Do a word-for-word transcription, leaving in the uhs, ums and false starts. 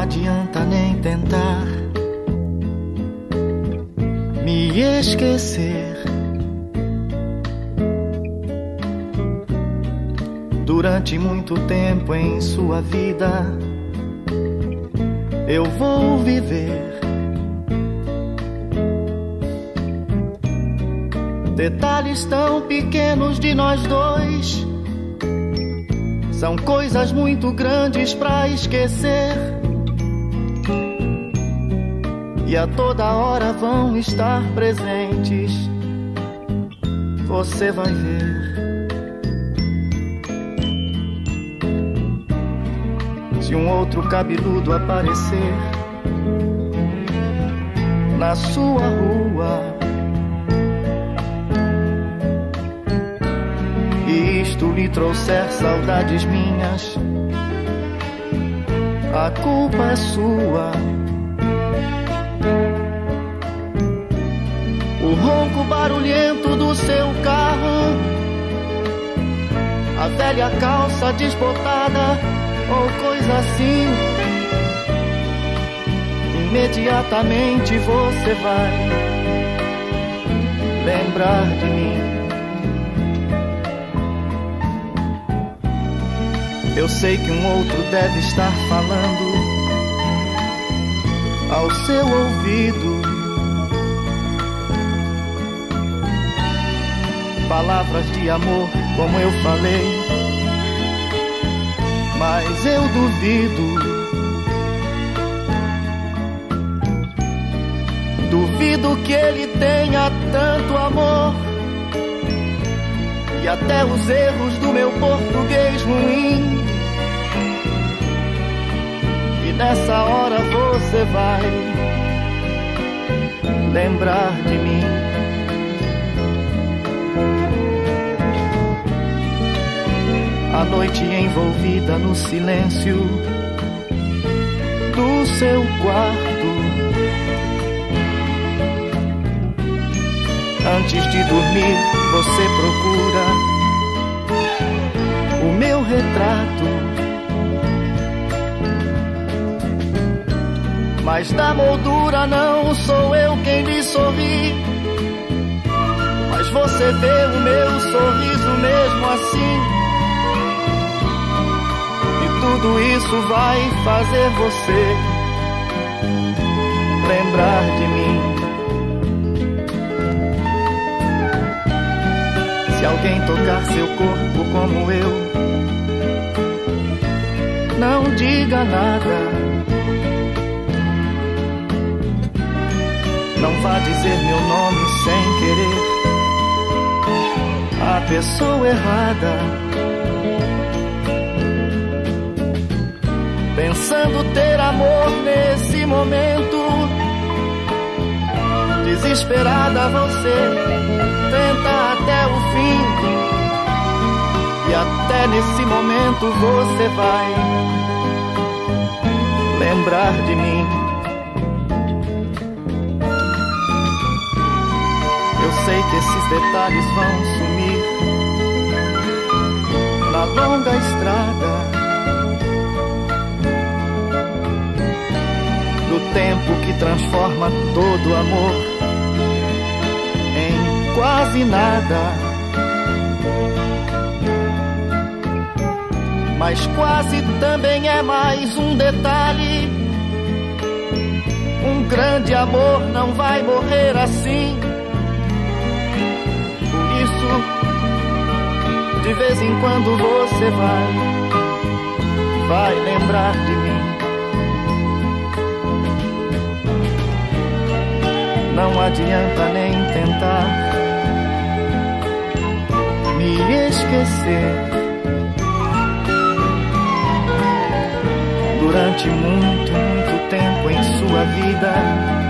adianta nem tentar me esquecer. Durante muito tempo em sua vida eu vou viver. Detalhes tão pequenos de nós dois são coisas muito grandes pra esquecer, e a toda hora vão estar presentes. Você vai ver. Se um outro cabeludo aparecer na sua rua e isto lhe trouxer saudades minhas, a culpa é sua. O ronco barulhento do seu carro, a velha calça desbotada ou coisa assim, imediatamente você vai lembrar de mim. Eu sei que um outro deve estar falando ao seu ouvido palavras de amor como eu falei, mas eu duvido. Duvido que ele tenha tanto amor, e até os erros do meu português ruim. E nessa hora você vai lembrar de mim. A noite envolvida no silêncio do seu quarto, antes de dormir você procura o meu retrato, mas da moldura não sou eu quem lhe sorri, mas você vê o meu sorriso mesmo assim. Tudo isso vai fazer você lembrar de mim. Se alguém tocar seu corpo como eu, não diga nada. Não vá dizer meu nome sem querer a pessoa errada. Pensando ter amor nesse momento, desesperada você tenta até o fim, e até nesse momento você vai lembrar de mim. Eu sei que esses detalhes vão sumir na longa estrada do tempo que transforma todo amor em quase nada. Mas quase também é mais um detalhe. Um grande amor não vai morrer assim. Por isso, de vez em quando você vai, vai lembrar de mim. Não adianta nem tentar me esquecer. Durante muito, muito tempo em sua vida